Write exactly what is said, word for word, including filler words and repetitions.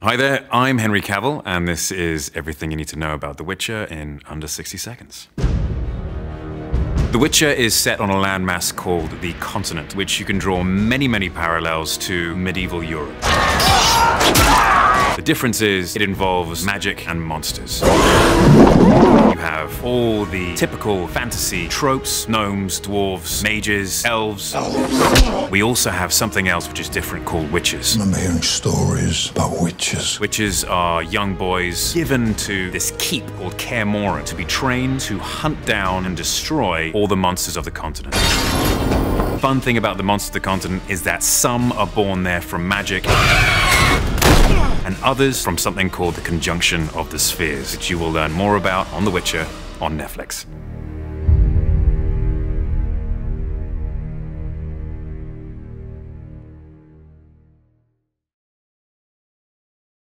Hi there, I'm Henry Cavill, and this is everything you need to know about The Witcher in under sixty seconds. The Witcher is set on a landmass called the Continent, which you can draw many, many parallels to medieval Europe. The difference is it involves magic and monsters. You have all the typical fantasy tropes: gnomes, dwarves, mages, elves. We also have something else which is different, called witches. I remember hearing stories about witches. Witches are young boys given to this keep called Kaer Morhen to be trained to hunt down and destroy all the monsters of the continent. The fun thing about the monsters of the continent is that some are born there from magic, and others from something called the Conjunction of the Spheres, which you will learn more about on The Witcher on Netflix.